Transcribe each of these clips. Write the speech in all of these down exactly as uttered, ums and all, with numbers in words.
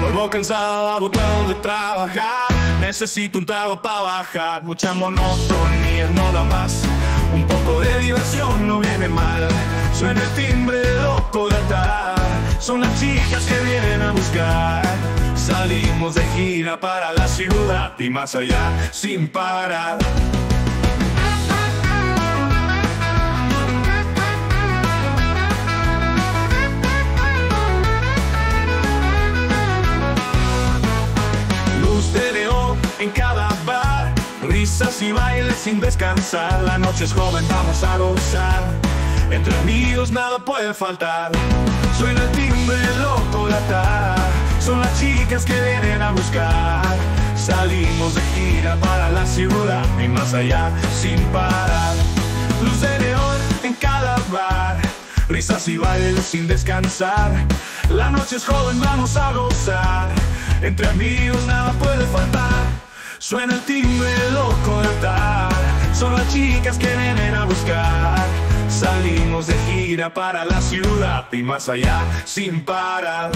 Vuelvo cansado, agotado de trabajar. Necesito un trago para bajar. Mucha monotonía, no da más. Un poco de diversión no viene mal. Suena el timbre loco de atar. Son las chicas que vienen a buscar. Salimos de gira para la ciudad y más allá sin parar. Luz de neón en cada bar, risas y bailes sin descansar. La noche es joven, vamos a gozar. Entre amigos nada puede faltar. Suena el timbre loco de atar. Son las chicas que vienen a buscar. Salimos de gira para la ciudad y más allá sin parar. Luz de neón en cada bar, risas y bailes sin descansar. La noche es joven, vamos a gozar. Entre amigos nada puede faltar. Suena el timbre loco de atar. Son las chicas que vienen a buscar. Salimos de gira para la ciudad y más allá sin parar.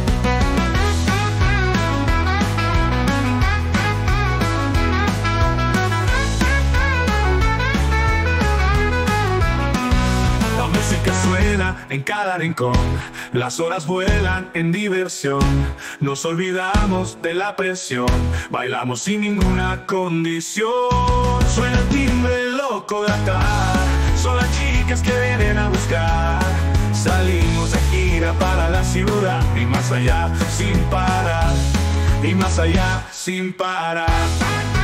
La música suena en cada rincón. Las horas vuelan en diversión. Nos olvidamos de la presión. Bailamos sin ninguna condición. Suena el timbre loco de atar. Son las chicas que vienen a buscar. Salimos de gira para la ciudad y más allá sin parar. Y más allá sin parar.